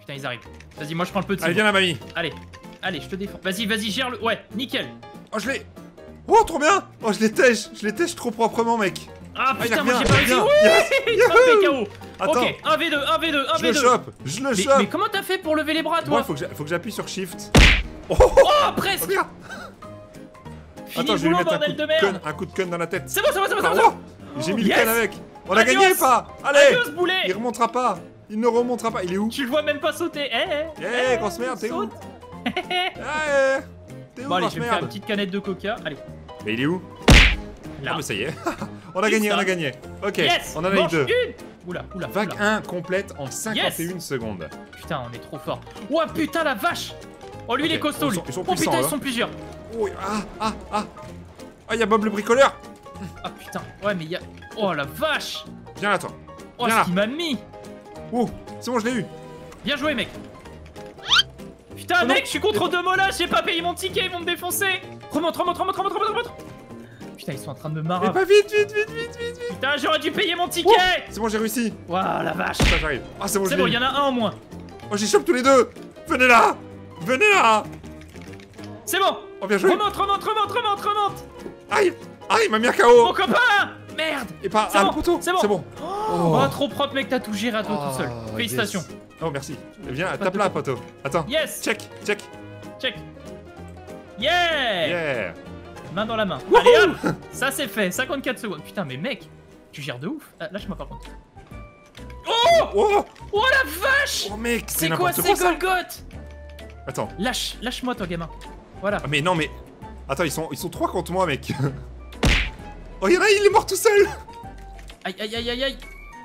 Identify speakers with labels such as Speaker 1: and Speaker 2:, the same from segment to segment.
Speaker 1: Putain, ils arrivent. Vas-y, moi je prends le petit.
Speaker 2: Allez, viens là, mamie.
Speaker 1: Allez, allez, je te défends. Vas-y, vas-y, gère le. Ouais, nickel.
Speaker 2: Oh, je l'ai. Oh, trop bien. Oh, je les tèche trop proprement, mec.
Speaker 1: Ah putain,
Speaker 2: il
Speaker 1: moi
Speaker 2: revient,
Speaker 1: j'ai pas réussi. Oui, frappé KO.
Speaker 2: Attends.
Speaker 1: Ok, 1v2, 1v2, 1v2.
Speaker 2: Je le chope. Je le chope.
Speaker 1: Mais comment t'as fait pour lever les bras, toi?
Speaker 2: Moi, faut que j'appuie sur Shift. Oh,
Speaker 1: Oh, presque.
Speaker 2: regarde.
Speaker 1: Fini
Speaker 2: Attends,
Speaker 1: le
Speaker 2: je vais lui
Speaker 1: boulot,
Speaker 2: mettre
Speaker 1: bordel de merde.
Speaker 2: un coup de con dans la tête.
Speaker 1: C'est bon, c'est bon, c'est bon, c'est
Speaker 2: Ah,
Speaker 1: bon.
Speaker 2: oh, j'ai mis le
Speaker 1: Yes.
Speaker 2: con avec. On a
Speaker 1: Adios.
Speaker 2: gagné pas. Allez.
Speaker 1: Adios, boulet.
Speaker 2: Il remontera pas. Il ne remontera pas. Il est où?
Speaker 1: Tu le vois même pas sauter.
Speaker 2: Eh, grosse merde, t'es où?
Speaker 1: saute.
Speaker 2: Eh, t'es où,
Speaker 1: Bon, allez,
Speaker 2: grosse
Speaker 1: je vais me faire une
Speaker 2: merde?
Speaker 1: petite canette de coca. Allez,
Speaker 2: Mais il est où?
Speaker 1: là.
Speaker 2: Ah, mais ça y est. On a gagné, on a gagné. Ok,
Speaker 1: Yes.
Speaker 2: on en a eu
Speaker 1: Manche
Speaker 2: 2.
Speaker 1: une. Oula, oula.
Speaker 2: Vague
Speaker 1: oula.
Speaker 2: 1 complète en 51 secondes.
Speaker 1: Putain, on est trop fort. Oh putain, la vache. Oh, lui, il
Speaker 2: Ok,
Speaker 1: est costaud, lui.
Speaker 2: ils sont
Speaker 1: Oh
Speaker 2: puissants,
Speaker 1: putain, ils
Speaker 2: là.
Speaker 1: sont plusieurs.
Speaker 2: Oh, ah, il y a Bob le bricoleur.
Speaker 1: Ah putain, ouais, mais il y a. Oh la vache.
Speaker 2: Viens là, toi.
Speaker 1: Oh,
Speaker 2: Viens
Speaker 1: ce
Speaker 2: là.
Speaker 1: qu'il m'a mis.
Speaker 2: Oh, c'est bon, je l'ai eu.
Speaker 1: Bien joué, mec. Putain,
Speaker 2: Oh non.
Speaker 1: mec, je suis contre deux molas, j'ai pas payé mon ticket, ils vont me défoncer. Remonte, remonte, remonte, remonte, remonte, remonte. Putain, ils sont en train de me
Speaker 2: Mais
Speaker 1: marrer.
Speaker 2: pas vite.
Speaker 1: Putain, j'aurais dû payer mon ticket.
Speaker 2: C'est bon, j'ai réussi.
Speaker 1: Waouh, la vache.
Speaker 2: Ça, j'arrive. Ah, c'est bon, je
Speaker 1: C'est
Speaker 2: l'ai
Speaker 1: bon,
Speaker 2: eu.
Speaker 1: il y en a un en moins.
Speaker 2: Oh, j'y chope tous les deux. Venez là. Venez là.
Speaker 1: C'est bon.
Speaker 2: Oh, bien joué.
Speaker 1: Remonte, remonte, remonte, remonte, remonte.
Speaker 2: Aïe, il m'a mis un
Speaker 1: Mon
Speaker 2: KO.
Speaker 1: copain. Merde.
Speaker 2: Et pas
Speaker 1: C'est
Speaker 2: le
Speaker 1: bon,
Speaker 2: poteau.
Speaker 1: c'est bon.
Speaker 2: C'est bon.
Speaker 1: Oh, trop propre, mec, t'as tout géré à toi tout seul.
Speaker 2: Oh,
Speaker 1: Félicitations.
Speaker 2: yes. Oh, merci. Viens,
Speaker 1: Pas
Speaker 2: tape
Speaker 1: de
Speaker 2: là,
Speaker 1: quoi.
Speaker 2: poteau. Attends.
Speaker 1: Yes.
Speaker 2: Check.
Speaker 1: Check. Yeah.
Speaker 2: Yeah.
Speaker 1: Main dans la main.
Speaker 2: Wouhou.
Speaker 1: Allez hop. Ça c'est fait. 54 secondes. Putain, mais mec, tu gères de ouf. Ah, lâche-moi par contre. Oh.
Speaker 2: Oh,
Speaker 1: Oh la vache.
Speaker 2: oh mec,
Speaker 1: C'est quoi
Speaker 2: n'importe
Speaker 1: ces
Speaker 2: ça.
Speaker 1: Golgoth?
Speaker 2: Attends.
Speaker 1: Lâche-moi toi, gamin. Voilà.
Speaker 2: Ah, mais non, mais. Attends, ils sont 3 contre moi, mec. Oh, y'en a, il est mort tout seul.
Speaker 1: Aïe, aïe, aïe, aïe, aïe.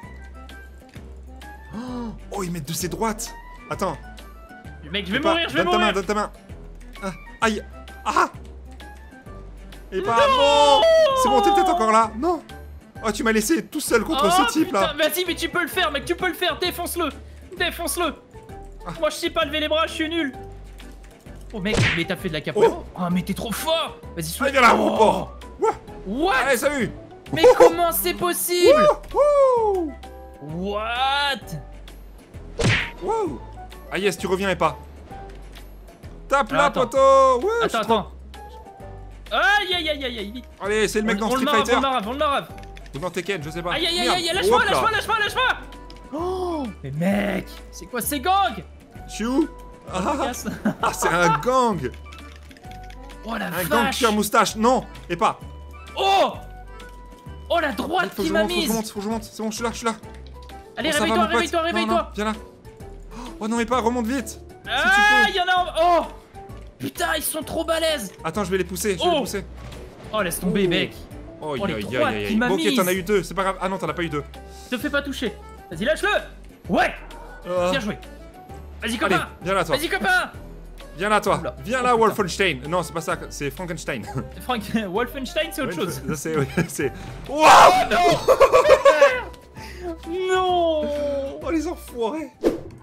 Speaker 2: Oh, ils mettent de ses droites. Attends.
Speaker 1: Mec, je vais mourir, je vais
Speaker 2: Donne ta main,
Speaker 1: mourir.
Speaker 2: donne ta main. Ah, aïe. Ah. Et pas non. C'est bon, t'es peut-être encore là. Non. Oh, tu m'as laissé tout seul contre
Speaker 1: Oh,
Speaker 2: ce type là.
Speaker 1: putain, vas-y, mais tu peux le faire, mec, tu peux le faire. Défonce-le. Défonce-le. Moi, je sais pas lever les bras, je suis nul. Oh, mec, mais t'as fait de la capoeira. Oh, mais t'es trop fort. Vas-y, souffle.
Speaker 2: Allez, viens là,
Speaker 1: Oh.
Speaker 2: mon porc. Ouah.
Speaker 1: What?
Speaker 2: Allez, salut.
Speaker 1: Mais comment c'est possible?
Speaker 2: Wouh.
Speaker 1: What?
Speaker 2: Wow. Ah yes, tu reviens et pas. Tape
Speaker 1: Alors,
Speaker 2: là,
Speaker 1: attends.
Speaker 2: poteau. Ouais,
Speaker 1: Attends, attends. Aïe, aïe, aïe, aïe, aïe, vite.
Speaker 2: Allez, c'est le mec dans
Speaker 1: On le
Speaker 2: Street
Speaker 1: marave,
Speaker 2: Fighter.
Speaker 1: on le marave.
Speaker 2: Ou dans Tekken, je sais pas.
Speaker 1: Aïe, aïe, aïe,
Speaker 2: Merde.
Speaker 1: aïe, lâche-moi,
Speaker 2: Hop là.
Speaker 1: lâche-moi, lâche-moi, lâche-moi. Oh, mais mec, c'est quoi ces gangs?
Speaker 2: Je suis où? Ah,
Speaker 1: Casse.
Speaker 2: ah, c'est un gang.
Speaker 1: Oh la
Speaker 2: Un gang
Speaker 1: vache.
Speaker 2: qui a moustache. Non, et pas.
Speaker 1: Oh. Oh la droite
Speaker 2: Faut que
Speaker 1: qui
Speaker 2: je
Speaker 1: m'a
Speaker 2: monte, faut que je
Speaker 1: mise.
Speaker 2: monte, faut que je monte. C'est bon, je suis là.
Speaker 1: Allez,
Speaker 2: Oh, ça va,
Speaker 1: réveille-toi,
Speaker 2: mon pote.
Speaker 1: réveille-toi,
Speaker 2: Non,
Speaker 1: réveille-toi.
Speaker 2: non, viens là. Oh non, mais pas, remonte vite.
Speaker 1: Ah,
Speaker 2: peux.
Speaker 1: il y en a un. Oh. Putain, ils sont trop balèzes.
Speaker 2: Attends, je vais les pousser, je vais les
Speaker 1: Oh.
Speaker 2: pousser.
Speaker 1: Oh, laisse tomber, mec.
Speaker 2: Oh,
Speaker 1: Oh, les
Speaker 2: aïe,
Speaker 1: droites
Speaker 2: aïe, aïe,
Speaker 1: qui
Speaker 2: aïe.
Speaker 1: m'a
Speaker 2: Bon, ok,
Speaker 1: mise.
Speaker 2: t'en as eu 2, c'est pas grave. Ah non, t'en as pas eu 2.
Speaker 1: Te fais pas toucher. Vas-y, lâche-le. Ouais. Bien joué. Vas-y,
Speaker 2: Allez,
Speaker 1: copain.
Speaker 2: viens là, toi.
Speaker 1: Vas-y, copain.
Speaker 2: Viens là, toi.
Speaker 1: Oula.
Speaker 2: Viens
Speaker 1: Oh,
Speaker 2: là,
Speaker 1: putain.
Speaker 2: Wolfenstein. Non, c'est pas ça, c'est Frankenstein.
Speaker 1: Frank, Wolfenstein, c'est autre chose.
Speaker 2: Ça, c'est. C'est. Waouh!
Speaker 1: Non.
Speaker 2: Oh, les enfoirés!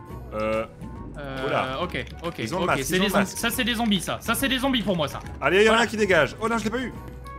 Speaker 2: Oula.
Speaker 1: Ok.
Speaker 2: Ils ont le
Speaker 1: Ok,
Speaker 2: masque,
Speaker 1: c'est
Speaker 2: ils ont
Speaker 1: des
Speaker 2: le
Speaker 1: zombies.
Speaker 2: masque.
Speaker 1: Ça, c'est des zombies, ça. Ça, c'est des zombies pour moi, ça.
Speaker 2: Allez, y'en a
Speaker 1: Voilà.
Speaker 2: un qui dégage. Oh non, je l'ai pas eu.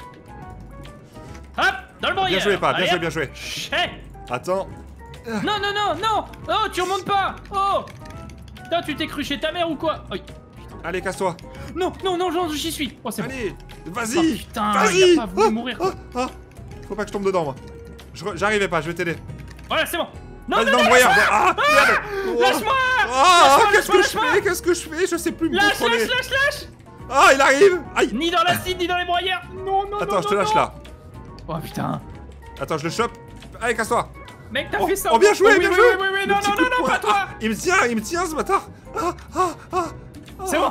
Speaker 1: Hop, dans le broyeur.
Speaker 2: Bien joué, pas. Bien
Speaker 1: Allez,
Speaker 2: joué,
Speaker 1: hop.
Speaker 2: bien joué.
Speaker 1: Chais.
Speaker 2: Attends.
Speaker 1: Non, non, non, non. Oh, tu remontes pas. Oh. Putain, tu t'es cru chez ta mère ou quoi? Oh,
Speaker 2: Allez, casse-toi.
Speaker 1: non, non, non, j'y suis. Oh, c'est bon.
Speaker 2: Allez,
Speaker 1: Oh,
Speaker 2: vas-y.
Speaker 1: putain,
Speaker 2: Vas-y.
Speaker 1: il a pas voulu mourir, quoi.
Speaker 2: Faut pas que je tombe dedans, moi. J'arrivais pas, je vais t'aider.
Speaker 1: Voilà, c'est bon. Non,
Speaker 2: Vas-y
Speaker 1: non,
Speaker 2: dans le
Speaker 1: non,
Speaker 2: broyeur. Ah, merde. Oh.
Speaker 1: lâche-moi.
Speaker 2: Ah,
Speaker 1: Lâche-moi,
Speaker 2: qu'est-ce que je
Speaker 1: lâche-moi,
Speaker 2: fais? Qu'est-ce que je fais? Je sais plus me
Speaker 1: Lâche,
Speaker 2: contrôler.
Speaker 1: lâche.
Speaker 2: Ah, il arrive. Aïe.
Speaker 1: Ni dans l'acide, ni dans les broyeurs. Non, non,
Speaker 2: Attends,
Speaker 1: non,
Speaker 2: je te
Speaker 1: non,
Speaker 2: lâche
Speaker 1: non.
Speaker 2: là.
Speaker 1: Oh, putain.
Speaker 2: Attends, je le chope. Allez, casse-toi.
Speaker 1: Mec, t'as
Speaker 2: Oh,
Speaker 1: fait ça.
Speaker 2: oh, bien joué,
Speaker 1: oui,
Speaker 2: bien
Speaker 1: oui,
Speaker 2: joué.
Speaker 1: Oui, oui,
Speaker 2: Le
Speaker 1: non,
Speaker 2: petit
Speaker 1: non,
Speaker 2: coup de
Speaker 1: non,
Speaker 2: poing.
Speaker 1: pas toi.
Speaker 2: Ah, il me tient, ce bâtard.
Speaker 1: C'est bon.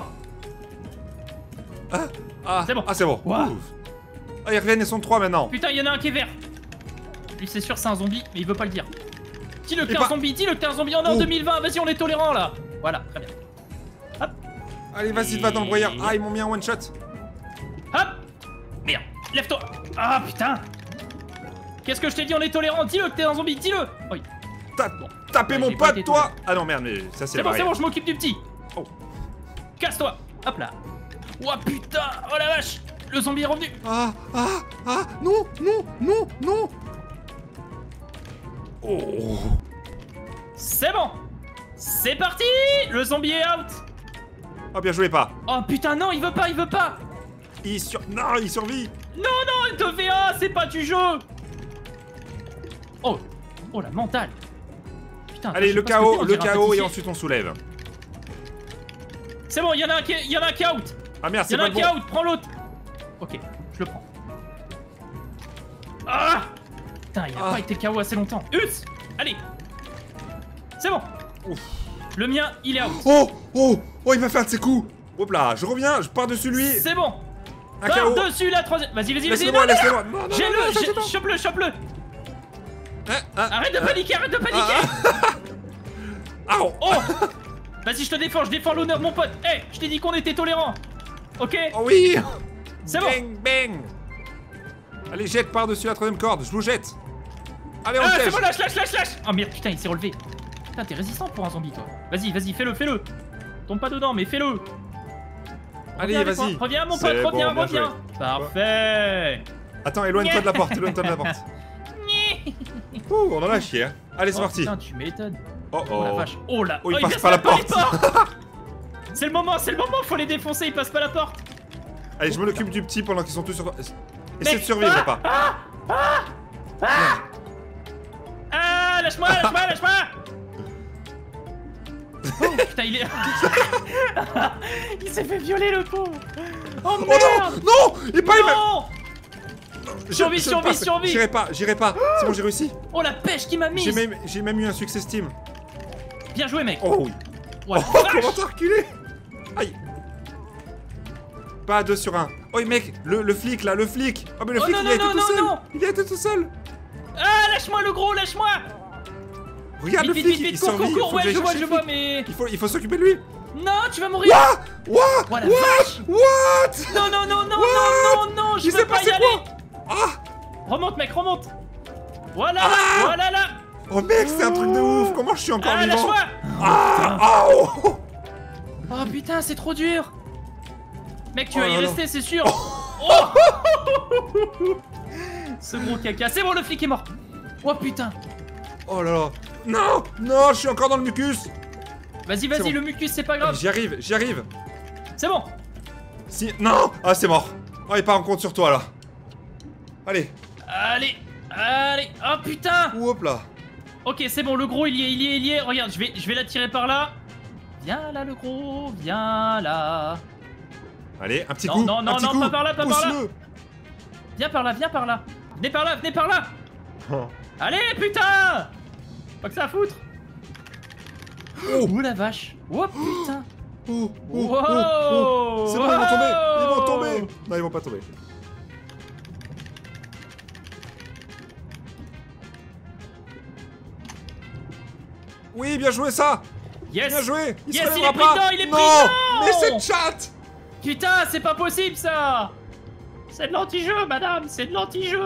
Speaker 1: C'est bon.
Speaker 2: Ah, c'est bon.
Speaker 1: Wow.
Speaker 2: Ouf. Ah, ils reviennent, ils sont 3 maintenant.
Speaker 1: Putain, il y en a un qui est vert. Lui, c'est sûr, c'est un zombie, mais il veut pas le dire. Dis-le que
Speaker 2: Et
Speaker 1: t'es
Speaker 2: pas-
Speaker 1: un zombie, dis-le que t'es un zombie. On est en
Speaker 2: Oh.
Speaker 1: 2020, vas-y, on est tolérant là. Voilà, très bien. Hop,
Speaker 2: Allez, vas-y, va dans le broyeur. Ah, ils m'ont mis un one shot.
Speaker 1: hop. Merde, lève-toi. Ah putain. Qu'est-ce que je t'ai dit, on est tolérant. Dis-le que t'es un zombie, dis-le. Oui.
Speaker 2: Tapez
Speaker 1: Ouais,
Speaker 2: mon
Speaker 1: j'ai pas
Speaker 2: pote,
Speaker 1: été
Speaker 2: toi. Ah non, merde, mais ça, c'est
Speaker 1: C'est
Speaker 2: la
Speaker 1: bon, c'est
Speaker 2: barrière.
Speaker 1: bon, je m'occupe du petit.
Speaker 2: Oh.
Speaker 1: Casse-toi. Hop là. Oh putain, oh la vache. Le zombie est revenu.
Speaker 2: Ah, non.
Speaker 1: C'est bon. C'est parti. Le zombie est out.
Speaker 2: Oh, bien joué, pas.
Speaker 1: Oh putain, non, il veut pas, il veut pas.
Speaker 2: Non, il survit.
Speaker 1: Non, non, 2v1, c'est pas du jeu. Oh, oh la mentale. Putain,
Speaker 2: Allez,
Speaker 1: je sais
Speaker 2: le
Speaker 1: pas ce que t'es, on
Speaker 2: KO,
Speaker 1: dirait un
Speaker 2: et
Speaker 1: pâtissier.
Speaker 2: ensuite on soulève.
Speaker 1: C'est bon, il y en a un qui est out.
Speaker 2: Ah merde,
Speaker 1: Il
Speaker 2: c'est
Speaker 1: y en a
Speaker 2: pas
Speaker 1: un
Speaker 2: le
Speaker 1: qui est
Speaker 2: bon.
Speaker 1: out, prends l'autre. Ok, je le prends. Ah putain, il a pas été KO assez longtemps. Us. Allez. C'est bon.
Speaker 2: Ouf.
Speaker 1: Le mien, il est out.
Speaker 2: Oh, il m'a fait un de ses coups. Hop là, je reviens, je pars dessus lui.
Speaker 1: C'est bon.
Speaker 2: Un
Speaker 1: Par
Speaker 2: KO.
Speaker 1: dessus la troisième. Vas-y, vas-y, vas-y.
Speaker 2: Laisse-le-moi,
Speaker 1: non,
Speaker 2: laisse-le-moi. Non, non,
Speaker 1: J'ai
Speaker 2: non, non,
Speaker 1: le.
Speaker 2: attends.
Speaker 1: Chope-le, chope-le.
Speaker 2: Hein.
Speaker 1: Arrête de paniquer, arrête de paniquer.
Speaker 2: Au.
Speaker 1: Oh. Vas-y, je te défends, je défends l'honneur, mon pote. Hey, je t'ai dit qu'on était tolérants. Ok.
Speaker 2: Oh oui.
Speaker 1: C'est bon.
Speaker 2: Bang, bang. Allez, jette par-dessus la troisième corde, je vous jette. Allez, on
Speaker 1: Ah, c'est
Speaker 2: piège.
Speaker 1: bon, lâche, lâche, lâche, lâche. Oh merde, putain, il s'est relevé. Putain, t'es résistant pour un zombie, toi. Vas-y, vas-y, fais-le, fais-le. Tombe pas dedans, mais fais-le.
Speaker 2: Allez,
Speaker 1: Reviens avec
Speaker 2: vas-y.
Speaker 1: moi. Reviens, mon
Speaker 2: C'est
Speaker 1: pote,
Speaker 2: bon,
Speaker 1: reviens,
Speaker 2: bien
Speaker 1: reviens.
Speaker 2: joué.
Speaker 1: Parfait.
Speaker 2: Attends, éloigne-toi de la porte, éloigne-toi de la porte. Ouh, on en a chier. Hein. Allez, c'est
Speaker 1: Oh,
Speaker 2: parti.
Speaker 1: putain, tu m'étonnes.
Speaker 2: Oh,
Speaker 1: Oh la
Speaker 2: oh.
Speaker 1: vache. Oh là.
Speaker 2: Oh, il
Speaker 1: il
Speaker 2: passe
Speaker 1: passe
Speaker 2: par la
Speaker 1: pas les
Speaker 2: porte.
Speaker 1: portes. C'est le moment, faut les défoncer, ils passent pas la porte.
Speaker 2: Allez, je m'en occupe du petit pendant qu'ils sont tous sur toi. Essaie
Speaker 1: Mais-
Speaker 2: de survivre, pas.
Speaker 1: Ah, lâche-moi, lâche-moi, lâche-moi. Oh putain, il est. Il s'est fait violer le pauvre. Oh
Speaker 2: Oh
Speaker 1: merde.
Speaker 2: non, non. Et pas, il m'a...
Speaker 1: Non. Survie,
Speaker 2: Je
Speaker 1: survie,
Speaker 2: passe.
Speaker 1: survie.
Speaker 2: J'irai pas. C'est bon, j'ai réussi.
Speaker 1: Oh la pêche qui m'a mise.
Speaker 2: J'ai même eu un succès Steam.
Speaker 1: Bien joué, mec.
Speaker 2: Oh oui.
Speaker 1: Oh, la
Speaker 2: Oh,
Speaker 1: vache.
Speaker 2: comment t'as reculé? Aïe. Pas à 2 sur 1. Oh mec, le flic là, le flic. Oh mais le
Speaker 1: Oh,
Speaker 2: flic
Speaker 1: non,
Speaker 2: il a été
Speaker 1: non,
Speaker 2: tout
Speaker 1: non,
Speaker 2: seul.
Speaker 1: non.
Speaker 2: Il a été tout seul.
Speaker 1: Ah, lâche-moi le gros, lâche-moi.
Speaker 2: Regarde
Speaker 1: Vite,
Speaker 2: le
Speaker 1: vite,
Speaker 2: flic,
Speaker 1: vite,
Speaker 2: il
Speaker 1: vite, cours,
Speaker 2: survit.
Speaker 1: cours, cours.
Speaker 2: Faut que
Speaker 1: Ouais,
Speaker 2: j'aille
Speaker 1: je vois,
Speaker 2: chercher
Speaker 1: je
Speaker 2: le
Speaker 1: vois,
Speaker 2: flic.
Speaker 1: mais.
Speaker 2: Il faut s'occuper de lui.
Speaker 1: Non, tu vas mourir.
Speaker 2: What?
Speaker 1: Oh la
Speaker 2: What?
Speaker 1: vache.
Speaker 2: What?
Speaker 1: Non, non, non, non,
Speaker 2: What?
Speaker 1: non, non, je
Speaker 2: Il
Speaker 1: peux
Speaker 2: s'est
Speaker 1: pas
Speaker 2: passé
Speaker 1: y aller.
Speaker 2: quoi? Ah.
Speaker 1: Remonte, mec, remonte. Voilà,
Speaker 2: Ah.
Speaker 1: là, voilà là.
Speaker 2: Oh mec, c'est un truc de ouf. Comment je suis encore
Speaker 1: Ah,
Speaker 2: vivant?
Speaker 1: lâche-moi.
Speaker 2: Ah. Oh.
Speaker 1: Oh putain, c'est trop dur. Mec, tu
Speaker 2: Oh
Speaker 1: vas y
Speaker 2: là là.
Speaker 1: rester, c'est sûr. Oh. Ce gros caca. C'est bon, le flic est mort. Oh putain.
Speaker 2: Oh là là. Non, non, je suis encore dans le mucus.
Speaker 1: Vas-y, vas-y,
Speaker 2: bon.
Speaker 1: le mucus, c'est pas
Speaker 2: Ah,
Speaker 1: grave.
Speaker 2: J'y arrive, j'y arrive.
Speaker 1: C'est bon.
Speaker 2: Si, non. Ah, c'est mort. Oh, il part en compte sur toi là. Allez.
Speaker 1: Allez, allez. Oh putain.
Speaker 2: Hop là.
Speaker 1: Ok, c'est bon, le gros, il y est. Regarde, je vais l'attirer par là. Viens là, le gros, viens là.
Speaker 2: Allez, un petit
Speaker 1: Non,
Speaker 2: coup.
Speaker 1: non,
Speaker 2: un
Speaker 1: non,
Speaker 2: petit
Speaker 1: non,
Speaker 2: coup.
Speaker 1: pas par là, pas par là.
Speaker 2: Pousse-le.
Speaker 1: Viens par là, viens par là. Venez par là, venez par là.
Speaker 2: Oh.
Speaker 1: Allez, putain. Pas que ça à foutre.
Speaker 2: Oh.
Speaker 1: Oh la vache. Oh putain.
Speaker 2: Oh, oh,
Speaker 1: Wow.
Speaker 2: oh, oh. C'est bon, ils vont tomber. Ils vont
Speaker 1: Wow.
Speaker 2: tomber. Non, ils vont pas tomber. Oui, bien joué ça.
Speaker 1: Yes.
Speaker 2: Bien joué. Il
Speaker 1: Yes,
Speaker 2: se
Speaker 1: il
Speaker 2: relèvera
Speaker 1: est pris
Speaker 2: pas.
Speaker 1: dedans, il est pris
Speaker 2: Non,
Speaker 1: dedans.
Speaker 2: mais c'est chat.
Speaker 1: Putain, c'est pas possible ça. C'est de l'anti-jeu, madame, c'est de l'anti-jeu.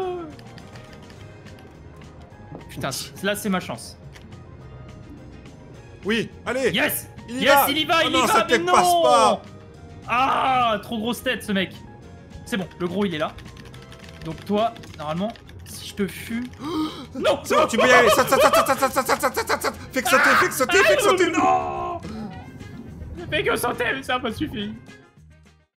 Speaker 1: Putain, là c'est ma chance.
Speaker 2: Oui, allez.
Speaker 1: Yes.
Speaker 2: Il y
Speaker 1: Yes,
Speaker 2: va.
Speaker 1: il y va,
Speaker 2: Oh
Speaker 1: il
Speaker 2: non,
Speaker 1: y
Speaker 2: ça
Speaker 1: va, mais
Speaker 2: te
Speaker 1: non.
Speaker 2: passe pas.
Speaker 1: Ah, trop grosse tête ce mec. C'est bon, le gros il est là. Donc toi, normalement, si je te fume... Non.
Speaker 2: C'est bon, tu peux y aller. Saute, saute, saute, saute, saute, saute, saute, saute, saute, saute. Fais que sauter, fais que sauter, fais que sauter.
Speaker 1: Non. Fais que sauter, mais ça m'a suffi.